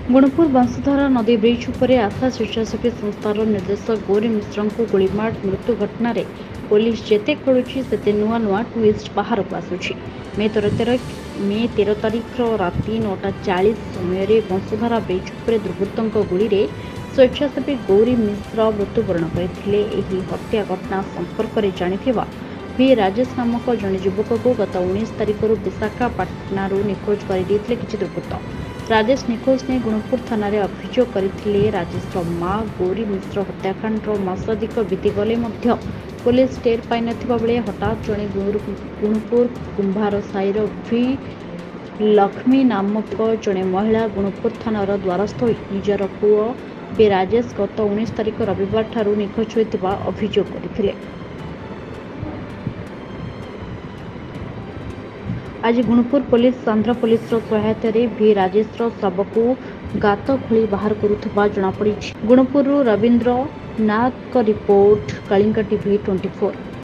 गुणपुर बंशधारा नदी ब्रिज उपरे आशा स्वेच्छासेवी संस्थार निर्देशक गौरी मिश्र को गोलीमार मृत्यु घटन पुलिस जेते खोलुछि सेते नुआ नुआ ट्विस्ट बाहर को आसुछि। मे 13 तारिख राति 9:40 समय बंशधारा ब्रिज उपरे दुर्बृत्तों गुली रे स्वेच्छासेवी गौरी मिश्र मृत्युवरण करथिले। एही हत्या घटना संपर्क में जानिथिबा भी राजेश नामक जड़े युवक को गत 19 तारिख विशाखापाटना निखोज कर किसी दुर्बृत्त। राजेश निखोज ने गुणपुर थाना अभियोग करथिले। राजेश मां गौरी मिश्र हत्याकांड मासाधिक बीती गले पुलिस टेर पाई नथिबा बेले हठात जड़े गुणपुर कुंभार साईर भी लक्ष्मी नामक जड़े महिला गुणपुर थानार द्वारस्थ होई निजर पुओ बे राजेश गत 19 तारिख रविवार ठारू निखोज होइतिबा अभियोग करथिले। आज गुणपुर पुलिस आंध्र पुलिस सहायता भी राजेश शव को गात खोली बाहर करुवा जनापड़ी। Gunupur Rabindra Nath report, Kalinga TV 24।